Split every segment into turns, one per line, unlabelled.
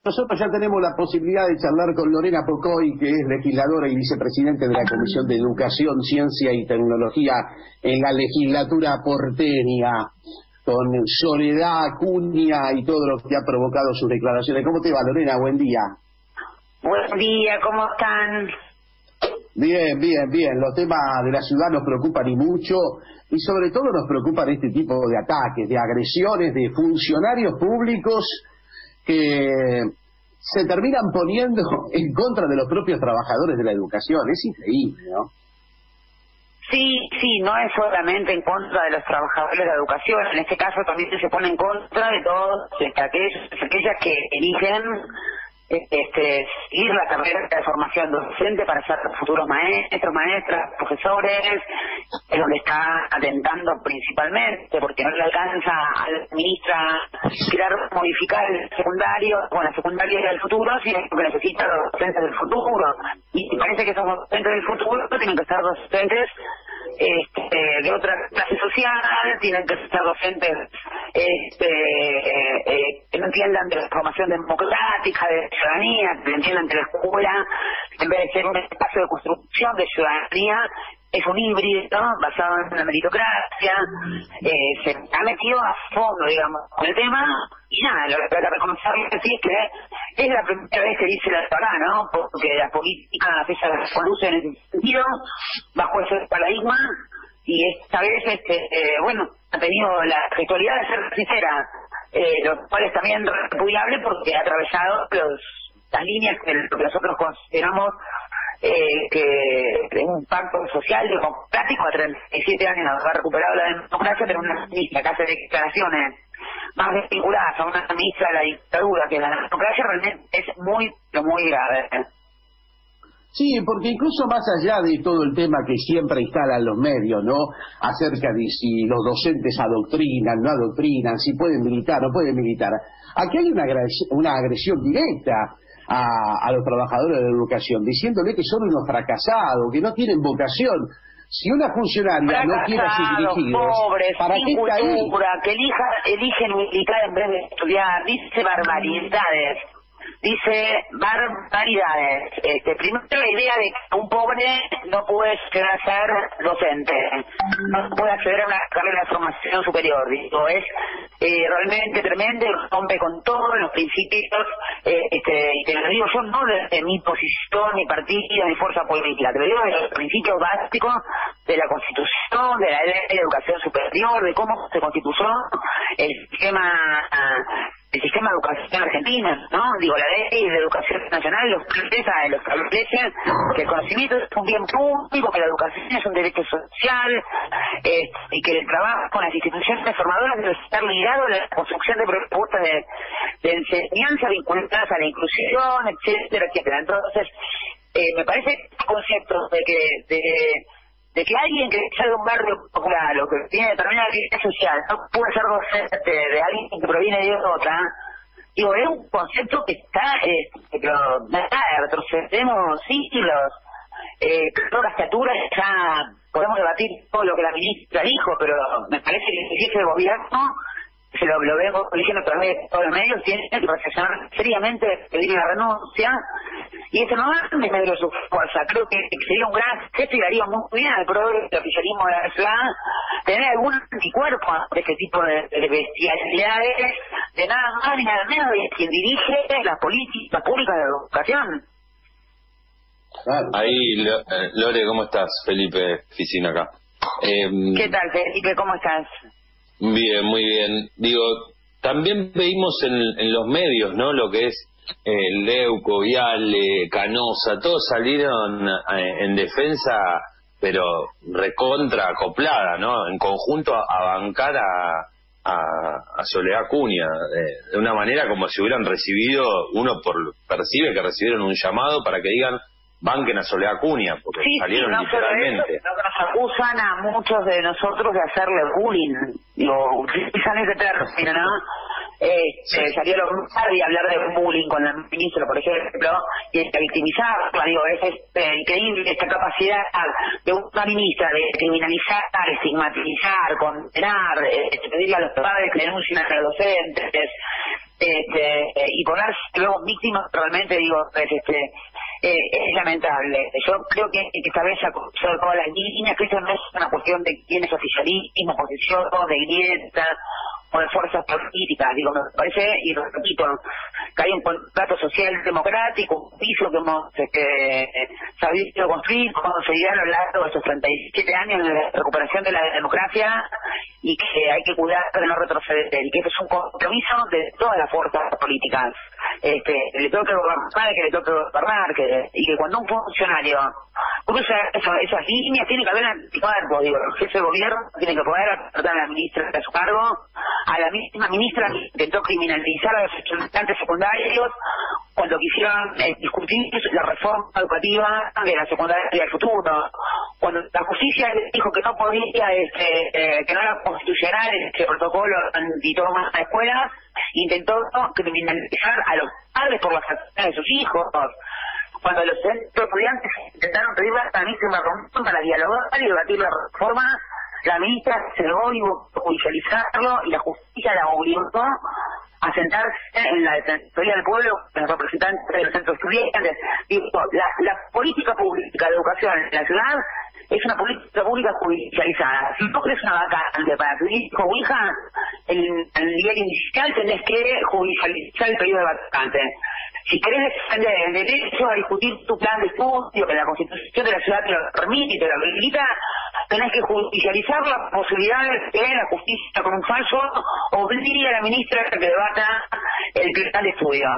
nosotros ya tenemos la posibilidad de charlar con Lorena Pocoy, que es legisladora y vicepresidente de la Comisión de Educación, Ciencia y Tecnología en la legislatura porteña, con Soledad Acuña y todo lo que ha provocado sus declaraciones. ¿Cómo te va, Lorena? Buen día.
Buen día, ¿cómo están?
Bien, bien, bien. Los temas de la ciudad nos preocupan y mucho, y sobre todo nos preocupan este tipo de ataques, de agresiones de funcionarios públicos que se terminan poniendo en contra de los propios trabajadores de la educación. Es increíble, ¿no?
Sí, no es solamente en contra de los trabajadores de la educación, en este caso también se pone en contra de todos aquellas que eligen seguir la carrera de formación docente para ser futuros maestros, maestras, profesores, es donde está atentando principalmente, porque no le alcanza a la ministra modificar el secundario, la secundaria del futuro, sino que necesita los docentes del futuro, y parece que esos docentes del futuro tienen que ser docentes de otra clase social, tienen que ser docentes que no entiendan de la formación democrática, de ciudadanía, que entiendan de la escuela, en vez de ser un espacio de construcción de ciudadanía, es un híbrido basado en la meritocracia. Se ha metido a fondo, digamos, con el tema, y nada, lo que hay que reconocer sí es que es la primera vez que dice la verdad, ¿no? Porque la política ella conduce en ese sentido, bajo ese paradigma, y esta vez, ha tenido la gestualidad de ser sincera, lo cual es también repudiable porque ha atravesado las líneas que nosotros consideramos que un pacto social democrático a 37 años ha recuperado la democracia, pero una ministra que hace declaraciones más vinculadas a una ministra de la dictadura que la democracia realmente es muy grave.
Sí, porque incluso más allá de todo el tema que siempre instalan los medios, ¿no?, acerca de si los docentes adoctrinan, no adoctrinan, si pueden militar, no pueden militar, aquí hay una agresión directa a los trabajadores de la educación, diciéndole que son unos fracasados, que no tienen vocación. Si una funcionaria no quiere ser dirigida,
pobres,
¿para qué está ahí?
Que eligen militar en vez de estudiar, dice barbaridades. Dice barbaridades. Primero la idea de que un pobre no puede llegar a ser docente, no puede acceder a una carrera de formación superior. Digo, es realmente tremendo, rompe con todos los principios, y te lo digo yo no desde mi posición, ni partido, ni fuerza política, te lo digo desde los principios básicos de la Constitución, de la ley de educación superior, de cómo se constituyó el sistema de educación argentina, ¿no? Digo, la ley de educación nacional lo establece que el conocimiento es un bien público, que la educación es un derecho social, y que el trabajo con las instituciones formadoras debe estar ligado a la construcción de propuestas de enseñanza vinculadas a la inclusión, etcétera, etcétera. Entonces, me parece el concepto de que alguien que sale de un barrio popular o que tiene determinada actividad social no puede ser docente de alguien que proviene de otra, digo, es un concepto que está, retrocedemos siglos, todas las criaturas ya podemos debatir todo lo que la ministra dijo, pero me parece que el jefe de gobierno, se lo vemos diciendo a través de todos los medios, tiene que reflexionar seriamente, pedir la renuncia, y eso no es medio de su fuerza. Creo que sería un gran gesto y daría muy bien al progreso del oficialismo de la ciudad tener algún anticuerpo de este tipo de bestialidades, de nada más ni nada menos de quien dirige las políticas públicas de educación.
Ahí, Lore, ¿cómo estás? Felipe Ficina acá.
¿Qué tal, Felipe? ¿Cómo estás?
Bien, muy bien. Digo, también veímos en los medios, ¿no?, lo que es Leuco, Viale, Canosa, todos salieron en defensa, pero recontra acoplada, ¿no?, en conjunto a bancar a Soledad Acuña, de una manera como si hubieran recibido, percibe que recibieron un llamado para que digan banquen a Soledad Acuña, porque salieron literalmente.
Nos acusan a muchos de nosotros de hacerle bullying, digo, utilizan ese término, ¿no? Salió a hablar de bullying con la ministra, por ejemplo, y de victimizarla. Digo, es increíble esta capacidad de una ministra de criminalizar, estigmatizar, condenar, pedirle a los padres que denuncien a los docentes. y ponerse luego víctimas realmente, digo, es lamentable. Yo creo que esta vez se acusó de todas las líneas, que eso no es una cuestión de quién es oficialismo, oposición, de grieta o de fuerzas políticas. Digo, me parece, y lo repito, que hay un contrato social democrático, un piso que hemos sabido construir, conseguir a lo largo de estos 37 años de la recuperación de la democracia, y que hay que cuidar de no retroceder, y que eso es un compromiso de todas las fuerzas políticas. Le toca gobernar, que le toca gobernar, y que cuando un funcionario cruza esas líneas, tiene que haber anticuerpo. Digo, el jefe de gobierno tiene que poder apartar a la ministra de su cargo, a la misma ministra que intentó criminalizar a los estudiantes secundarios cuando quisieron discutir la reforma educativa de la secundaria del futuro, cuando la justicia dijo que no podía, que no era constitucional este protocolo antitoma de escuelas, intentó criminalizar a los padres por las acciones de sus hijos. Cuando los estudiantes intentaron pedir la misma reunión para dialogar y debatir la reforma, la ministra se negó y judicializarlo, y la justicia la obligó a sentarse en la Defensoría del Pueblo, los representantes de los centros estudiantes. La política pública de educación en la ciudad es una política pública judicializada. Si no crees una vacante para tu hijo o hija, en el nivel inicial tenés que judicializar el pedido de vacante. Si querés defender el derecho a discutir tu plan de estudio, que la Constitución de la ciudad te lo permite y te lo habilita, tenés que judicializar la posibilidad de que la justicia con un falso obligue a la ministra a que debata el plan de estudio.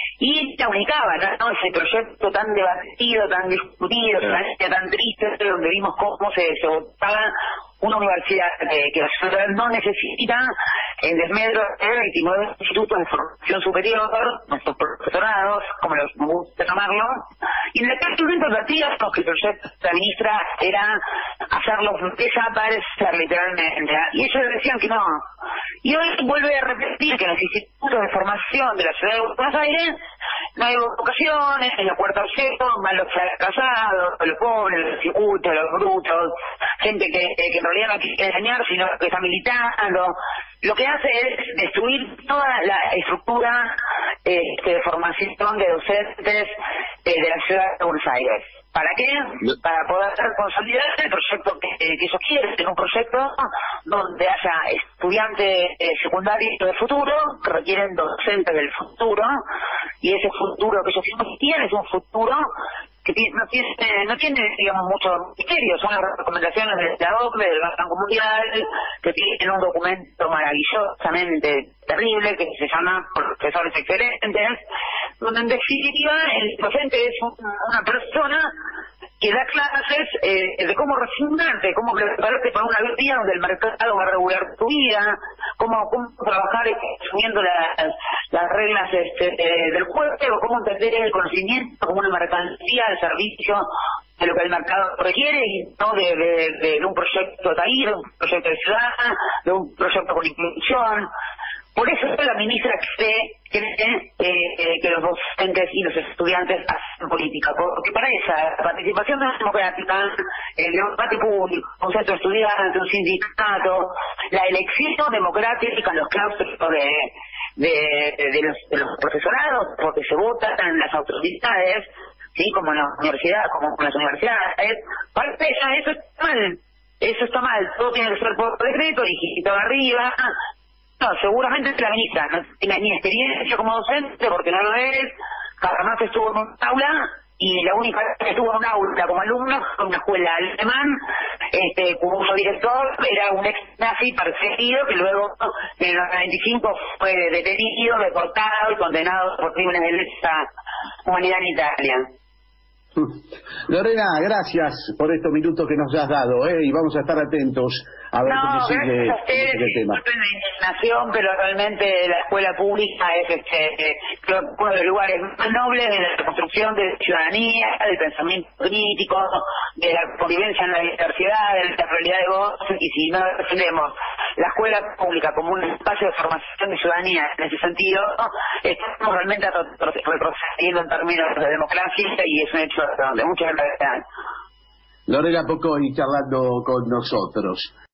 Y te comunicaba, ¿no? Ese proyecto tan debatido, tan discutido, tan triste, donde vimos cómo se votaba una universidad que la ciudad no necesita, en desmedro de 29 institutos de formación superior, nuestros profesorados, como nos gusta llamarlo, y en aquel momento advertíamos que el proyecto de la ministra era hacerlos desaparecer literalmente, y ellos decían que no. Y hoy vuelve a repetir que en los institutos de formación de la ciudad de Buenos Aires no hay vocaciones, en la cuarta objeto, más los fracasados, los pobres, los incultos, los brutos, gente que en realidad no quiere enseñar, sino que está militando. Lo que hace es destruir toda la estructura de formación de docentes de la ciudad de Buenos Aires. ¿Para qué? Para poder consolidar el proyecto que ellos quieren, un proyecto donde haya estudiantes secundarios del futuro, que requieren docentes del futuro, y ese futuro que ellos tienen es un futuro que no tiene, digamos, mucho misterio. Son las recomendaciones de la OCDE, del Banco Mundial, que tienen un documento maravillosamente terrible que se llama Profesores Excelentes, donde en definitiva el docente es una persona que da clases de cómo refinarte, cómo prepararte para una vida donde el mercado va a regular tu vida, cómo trabajar asumiendo las reglas del juego, cómo entender el conocimiento como una mercancía al servicio de lo que el mercado requiere, y no de un proyecto TAIR, de un proyecto de ciudad, de un proyecto con inclusión. Por eso la ministra cree que los docentes y los estudiantes hacen política, porque para esa participación democrática, el debate público, un centro estudiante, un sindicato, la elección democrática en los claustros de los profesorados, porque se votan las autoridades, sí, como en las universidades, para eso está mal. Eso está mal, todo tiene que ser por decreto, digitado arriba. No, seguramente la ministra no tiene ni experiencia como docente, porque no lo es, jamás estuvo en un aula, y la única vez que estuvo en un aula como alumno fue en una escuela alemán, cuyo director era un ex nazi perseguido, que luego en el 95 fue detenido, deportado y condenado por crímenes de lesa humanidad en Italia.
Lorena, gracias por estos minutos que nos has dado, y vamos a estar atentos a ver cómo sigue este tema.
Disculpen la indignación, pero realmente la escuela pública es uno de los lugares más nobles de la construcción de ciudadanía, del pensamiento crítico, de la convivencia en la diversidad, de la realidad de voces, y si no defendemos la escuela pública como un espacio de formación de ciudadanía en ese sentido, estamos realmente retrocediendo en términos de democracia, y es un hecho de mucha gravedad.
Lorena Poconi charlando con nosotros.